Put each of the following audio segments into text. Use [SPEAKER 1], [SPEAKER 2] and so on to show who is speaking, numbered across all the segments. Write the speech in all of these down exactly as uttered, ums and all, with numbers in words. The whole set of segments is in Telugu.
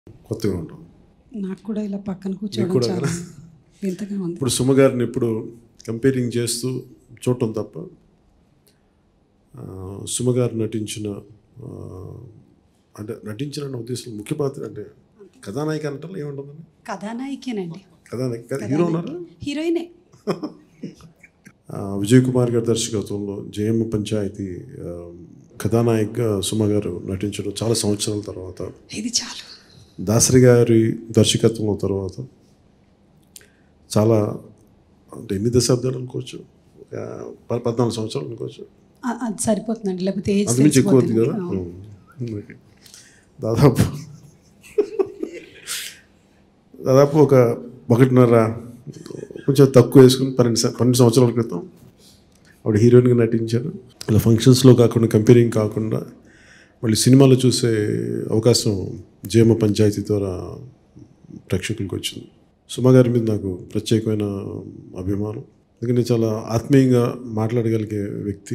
[SPEAKER 1] కొత్తగా ఉంటుంది.
[SPEAKER 2] నాకు కూడా ఇలా పక్కన కూర్చోవడం చాలా వింతగా ఉంది.
[SPEAKER 1] ఇప్పుడు సుమ గారిని ఇప్పుడు కంపేరింగ్ చేస్తూ చూడటం తప్ప సుమ గారు నటించిన అంటే నటించిన ఉద్దేశం ముఖ్య పాత్ర అంటే కథానాయిక అంటారు ఏముంటుందండి?
[SPEAKER 2] కథానాయికేనండి.
[SPEAKER 1] కథానాయిక హీరో ఉన్నారా?
[SPEAKER 2] హీరోయినే.
[SPEAKER 1] విజయ్ కుమార్ గారి దర్శకత్వంలో జయమ్మ పంచాయతీ కథానాయికగా సుమ గారు నటించడం చాలా సంవత్సరాల తర్వాత,
[SPEAKER 2] ఇది చాలు
[SPEAKER 1] దాసరి గారి దర్శకత్వం తర్వాత చాలా అంటే ఎన్ని దశాబ్దాలు అనుకోవచ్చు, పద్నాలుగు సంవత్సరాలు అనుకోవచ్చు.
[SPEAKER 2] అది సరిపోతుందండి, లేకపోతే
[SPEAKER 1] అంతమించి ఎక్కువ అవుతుంది కదా. దాదాపు దాదాపు ఒక ఒకటిన్నర కొంచెం తక్కువ వేసుకుని పన్నెండు పన్నెండు సంవత్సరాల క్రితం ఆవిడ హీరోయిన్గా నటించారు. ఇలా ఫంక్షన్స్లో కాకుండా కంపేరింగ్ కాకుండా మళ్ళీ సినిమాలో చూసే అవకాశం జయమ్మ పంచాయతీ ద్వారా ప్రేక్షకులకు వచ్చింది. సుమ గారి మీద నాకు ప్రత్యేకమైన అభిమానం, ఎందుకంటే చాలా ఆత్మీయంగా మాట్లాడగలిగే వ్యక్తి.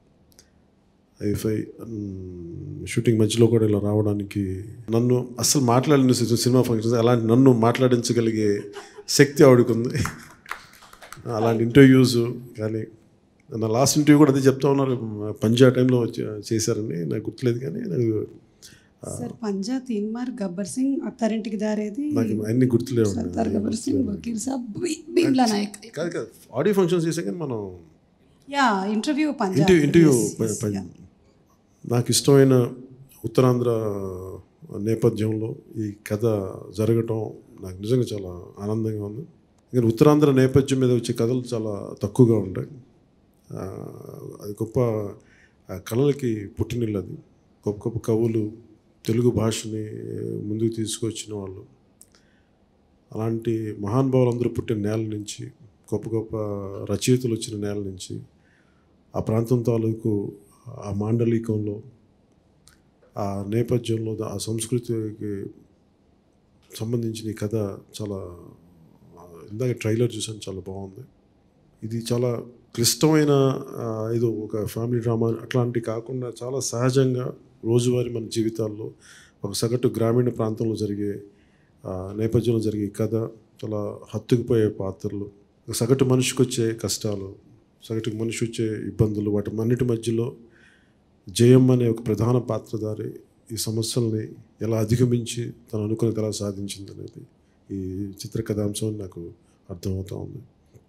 [SPEAKER 1] ఐఫై షూటింగ్ మధ్యలో కూడా ఇలా రావడానికి, నన్ను అస్సలు మాట్లాడిన సినిమా ఫంక్షన్స్ అలాంటి నన్ను మాట్లాడించగలిగే శక్తి ఆవిడకు ఉంది. అలాంటి ఇంటర్వ్యూస్ కానీ, నా లాస్ట్ ఇంటర్వ్యూ కూడా అదే చెప్తా ఉన్నారు, పంజా టైంలో చేశారని నాకు గుర్తులేదు. కానీ నాకు
[SPEAKER 2] సార్ పంజా తీన్ మార్ గబ్బర్ సింగ్ అత్తారింటికి దారేది
[SPEAKER 1] నాకు అన్ని గుర్తులేవు.
[SPEAKER 2] గబ్బర్ సింగ్ వకీల్ సాబ్ భీమ్లా నాయక్
[SPEAKER 1] కాదు కాదు ఆడియో ఫంక్షన్స్ చేసా కానీ మనం
[SPEAKER 2] యా ఇంటర్వ్యూ పంజా
[SPEAKER 1] ఇంటర్వ్యూ ఇంటర్వ్యూ నాకు ఇష్టమైన ఉత్తరాంధ్ర నేపథ్యంలో ఈ కథ జరగటం నాకు నిజంగా చాలా ఆనందంగా ఉంది. ఎందుకంటే ఉత్తరాంధ్ర నేపథ్యం మీద వచ్చే కథలు చాలా తక్కువగా ఉంటాయి. అది గొప్ప కళలకి పుట్టినిల్లు. అది గొప్ప గొప్ప కవులు తెలుగు భాషని ముందుకు తీసుకొచ్చిన వాళ్ళు. అలాంటి మహానుభావులు అందరూ పుట్టిన నేల నుంచి, గొప్ప గొప్ప రచయితలు వచ్చిన నేల నుంచి, ఆ ప్రాంతం తాలూకు ఆ మాండలికంలో, ఆ నేపథ్యంలో, ఆ సంస్కృతికి సంబంధించిన ఈ కథ చాలా, ఇందాక ట్రైలర్ చూసాను, చాలా బాగుంది. ఇది చాలా క్లిష్టమైన ఏదో ఒక ఫ్యామిలీ డ్రామా అట్లాంటి కాకుండా చాలా సహజంగా రోజువారీ మన జీవితాల్లో ఒక సగటు గ్రామీణ ప్రాంతంలో జరిగే నేపథ్యంలో జరిగే కథ, చాలా హత్తుకుపోయే పాత్రలు, సగటు మనిషికి వచ్చే కష్టాలు, సగటు మనిషి వచ్చే ఇబ్బందులు, వాటి అన్నిటి మధ్యలో జయమ్మ అనే ఒక ప్రధాన పాత్రధారి ఈ సమస్యల్ని ఎలా అధిగమించి తను అనుకున్నది ఎలా సాధించింది అనేది ఈ చిత్ర కథాంశం నాకు అర్థమవుతూ ఉంది.